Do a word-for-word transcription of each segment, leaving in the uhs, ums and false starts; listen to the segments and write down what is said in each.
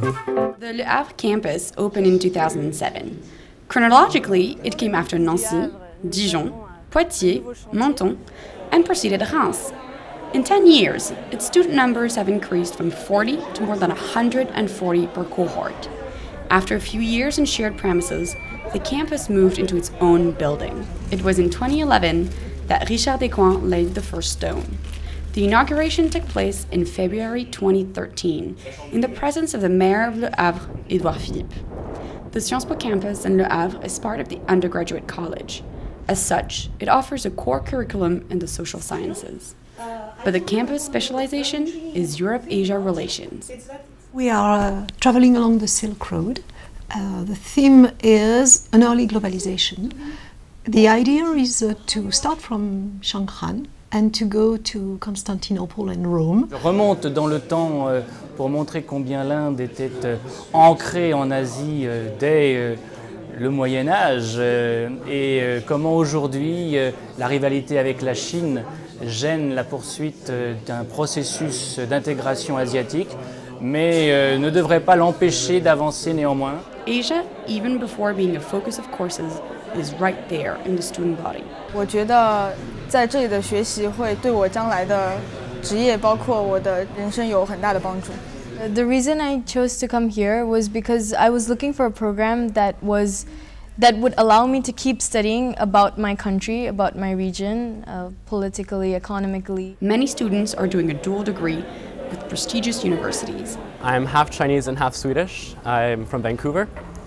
The Le Havre campus opened in two thousand seven. Chronologically, it came after Nancy, Dijon, Poitiers, Menton, and preceded Reims. In ten years, its student numbers have increased from forty to more than one hundred forty per cohort. After a few years in shared premises, the campus moved into its own building. It was in twenty eleven that Richard Descoings laid the first stone. The inauguration took place in February twenty thirteen, in the presence of the mayor of Le Havre, Édouard Philippe. The Sciences Po campus in Le Havre is part of the undergraduate college. As such, it offers a core curriculum in the social sciences. But the campus specialization is Europe-Asia relations. We are uh, traveling along the Silk Road. Uh, the theme is an early globalization. The idea is uh, to start from Shanghai and to go to Constantinople and Rome. Je remonte dans le temps euh, pour montrer combien l'Inde était euh, ancrée en Asie euh, dès euh, le Moyen Âge euh, et euh, comment aujourd'hui euh, la rivalité avec la Chine gêne la poursuite euh, d'un processus d'intégration asiatique, mais euh, ne devrait pas l'empêcher d'avancer néanmoins. Asia, even before being a focus of courses, is right there in the student body. 我觉得在这里的学习会对我将来的职业，包括我的人生有很大的帮助。 The reason I chose to come here was because I was looking for a program that was that would allow me to keep studying about my country, about my region, uh, politically, economically. Many students are doing a dual degree with prestigious universities. I'm half Chinese and half Swedish. I'm from Vancouver,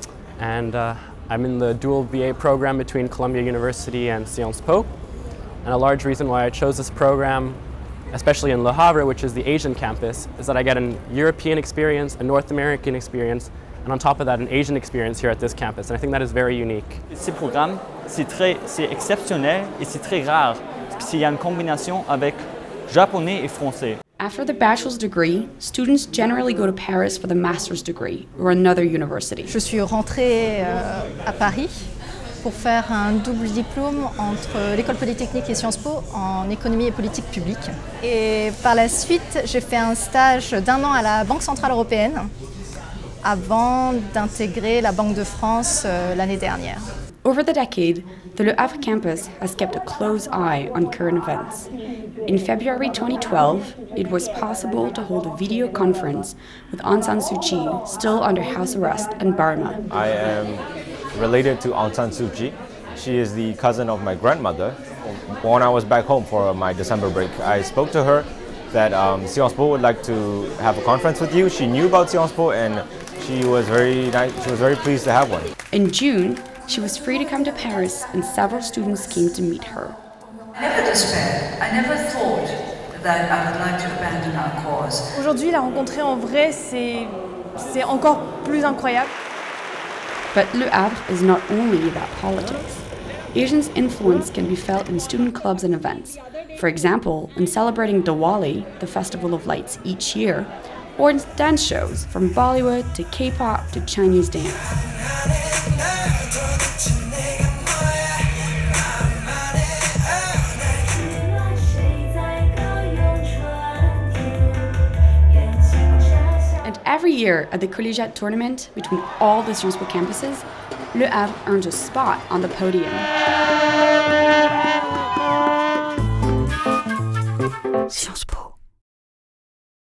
and uh, I'm in the dual B A program between Columbia University and Sciences Po. And a large reason why I chose this program, especially in Le Havre, which is the Asian campus, is that I get an European experience, a North American experience, and on top of that, an Asian experience here at this campus. And I think that is very unique. Ces programmes, c'est très, c'est exceptionnel et c'est très rare, parce qu'il y a une combinaison avec japonais et français. After the bachelor's degree, students generally go to Paris for the master's degree or another university. Je suis rentrée euh, à Paris pour faire un double diplôme entre l'École Polytechnique et Sciences Po en économie et politique publique. Et par la suite, j'ai fait un stage d'un an à la Banque Centrale Européenne avant d'intégrer la Banque de France euh, l'année dernière. Over the decade, the Le Havre campus has kept a close eye on current events. In February twenty twelve, it was possible to hold a video conference with Aung San Suu Kyi, still under house arrest in Burma. I am related to Aung San Suu Kyi. She is the cousin of my grandmother. When I was back home for my December break, I spoke to her that um, Sciences Po would like to have a conference with you. She knew about Sciences Po and she was very nice. She was very pleased to have one. In June, she was free to come to Paris and several students came to meet her. I never despaired. I never thought that I would like to abandon our cause. Aujourd'hui, la rencontrer en vrai, c'est c'est encore plus incroyable. But Le Havre is not only about politics. Asians' influence can be felt in student clubs and events. For example, in celebrating Diwali, the Festival of Lights, each year, or in dance shows from Bollywood to K-pop to Chinese dance. And every year at the Collegiate tournament between all the Sciences Po campuses, Le Havre earns a spot on the podium. Sciences Po.